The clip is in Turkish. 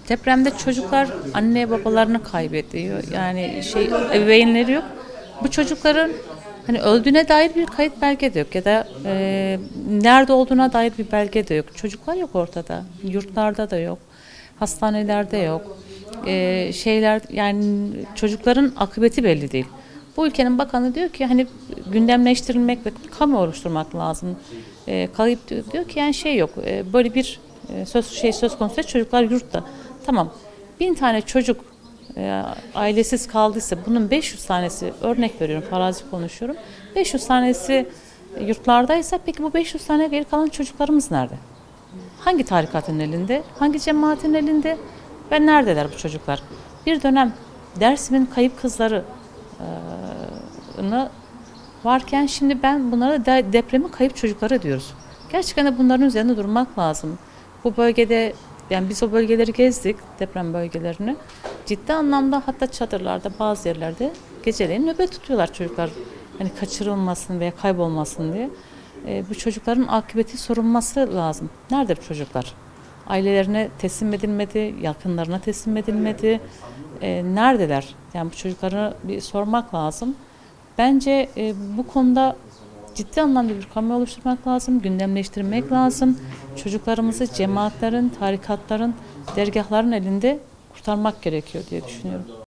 Depremde çocuklar anne babalarını kaybediyor. Yani ebeveynleri yok. Bu çocukların hani öldüğüne dair bir kayıt belge de yok ya da nerede olduğuna dair bir belge de yok. Çocuklar yok ortada. Yurtlarda da yok. Hastanelerde yok. Yani çocukların akıbeti belli değil. Bu ülkenin bakanı diyor ki hani gündemleştirilmek ve kamu oluşturmak lazım. Kayıp diyor ki yani yok. Böyle bir söz konusu çocuklar yurtta. Tamam. 1.000 tane çocuk ailesiz kaldıysa bunun 500 tanesi, örnek veriyorum, farazi konuşuyorum. 500 tanesi yurtlardaysa peki bu 500 tane geri kalan çocuklarımız nerede? Hangi tarikatın elinde? Hangi cemaatin elinde? Ve neredeler bu çocuklar? Bir dönem Dersim'in kayıp kızları varken şimdi ben bunlara depremin kayıp çocukları diyoruz. Gerçekten de bunların üzerinde durmak lazım. Bu bölgede yani biz o bölgeleri gezdik, deprem bölgelerini. Ciddi anlamda hatta çadırlarda bazı yerlerde geceleyin nöbet tutuyorlar çocuklar. Hani kaçırılmasın veya kaybolmasın diye. Bu çocukların akıbeti sorulması lazım. Nerede bu çocuklar? Ailelerine teslim edilmedi, yakınlarına teslim edilmedi. Neredeler? Yani bu çocuklara bir sormak lazım. Bence bu konuda ciddi anlamda bir kamuoyu oluşturmak lazım, gündemleştirmek lazım. Çocuklarımızı cemaatlerin, tarikatların, dergahların elinde kurtarmak gerekiyor diye düşünüyorum.